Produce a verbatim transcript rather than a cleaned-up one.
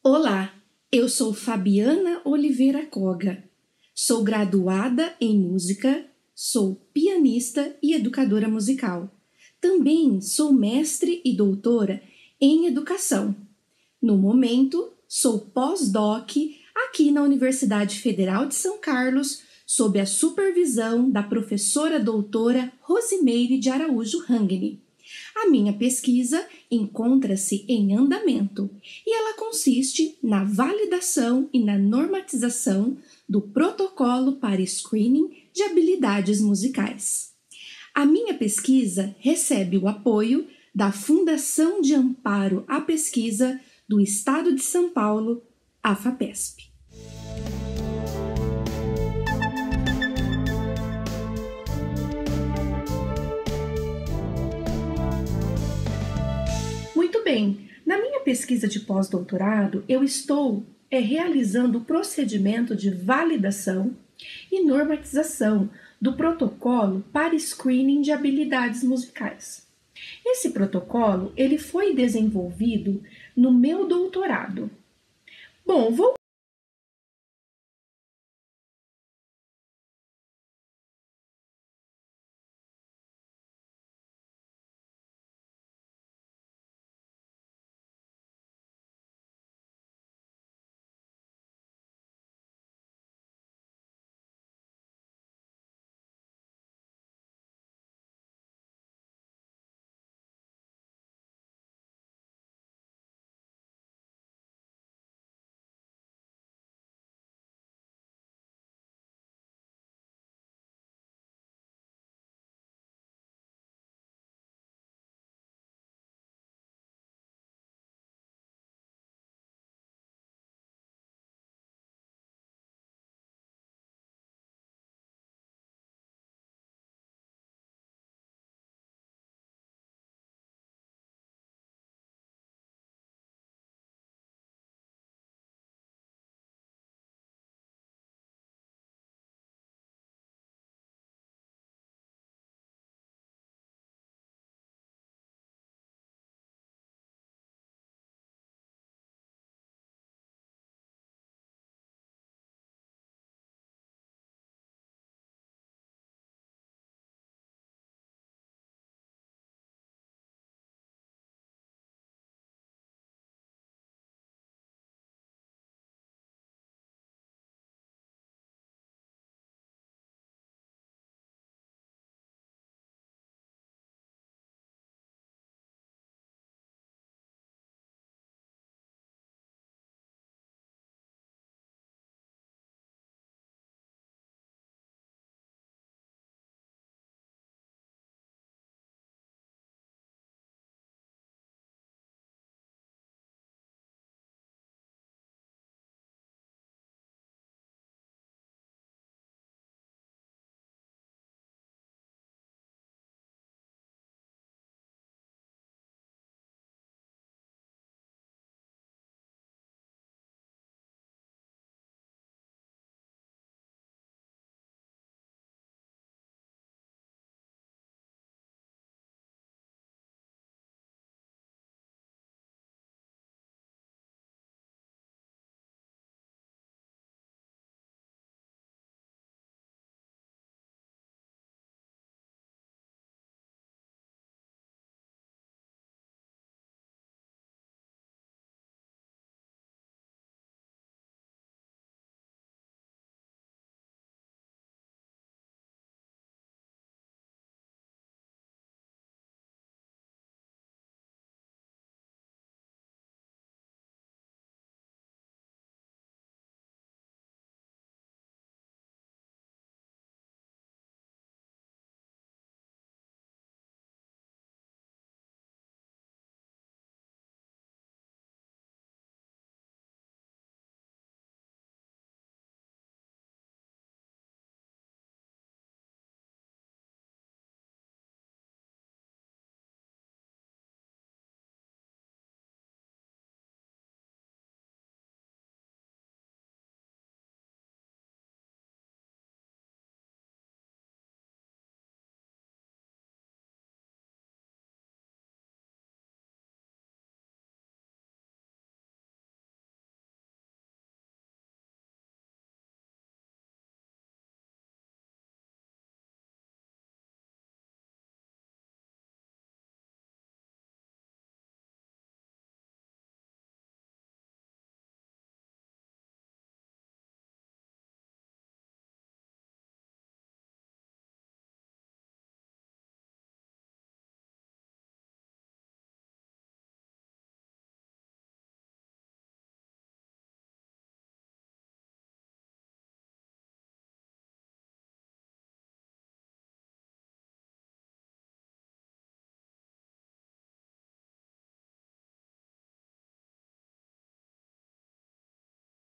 Olá, eu sou Fabiana Oliveira Koga. Sou graduada em música, sou pianista e educadora musical. Também sou mestre e doutora em educação. No momento, sou pós-doc aqui na Universidade Federal de São Carlos, sob a supervisão da professora doutora Rosimeire de Araújo Rangni. A minha pesquisa encontra-se em andamento e ela consiste na validação e na normatização do protocolo para screening de habilidades musicais. A minha pesquisa recebe o apoio da Fundação de Amparo à Pesquisa do Estado de São Paulo, a FAPESP. Muito bem, na minha pesquisa de pós-doutorado, eu estou é, realizando o procedimento de validação e normatização do protocolo para screening de habilidades musicais. Esse protocolo ele foi desenvolvido no meu doutorado. Bom, vou